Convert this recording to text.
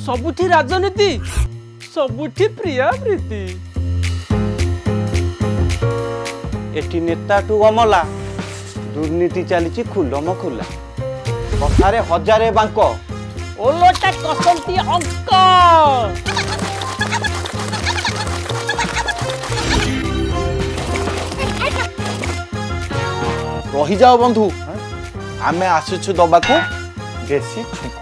सबुठी राजनीति सबुठी प्रिया प्रीति एटी नेता टू अमला दुर्नीति चली खुलम खुला कथारे हजारे बांक ओलोटा कसंती अंक रही जाओ बंधु आमे आसुछु दबाकू देसी छुंका।